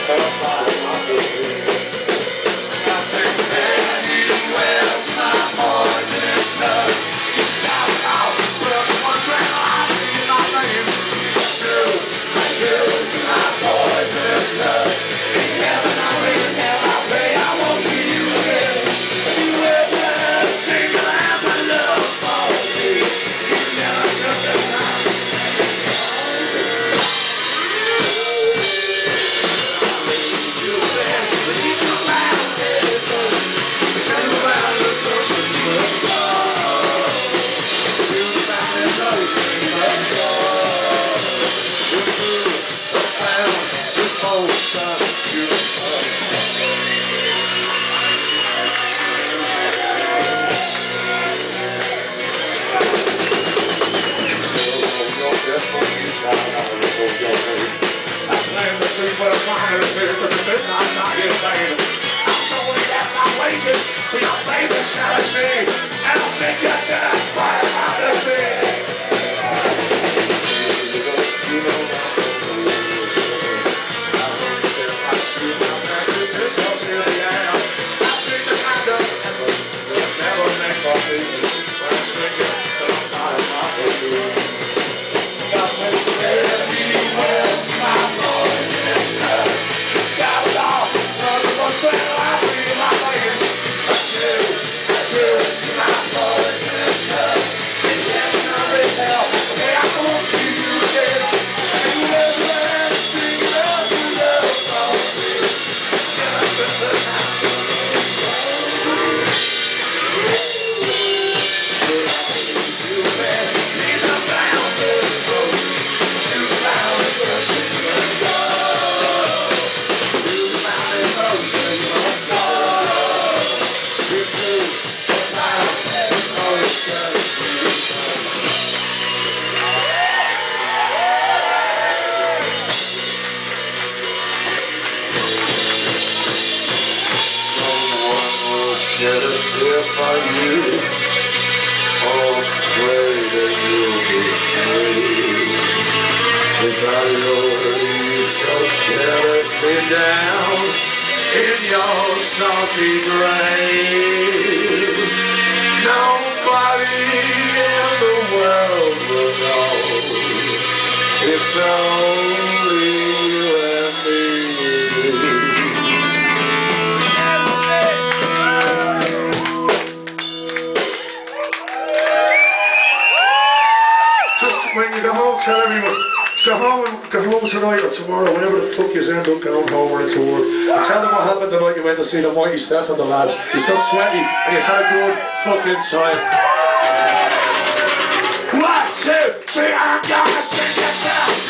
To your favorite charity, and I'll take you to the fire out of sea. Shed a tear for you, oh, pray that you'll be saved. As I lower you so carelessly down in your salty grave, nobody in the world will know. It's only you and me. When you go home, tell everyone, go home tonight or tomorrow, whenever the fuck you end up going home or into work, and tell them what happened the night you went to see the mighty Stef and the lads. He's got sweaty and he's had a good fucking time. 1, 2, 3, I'm gonna sing it down.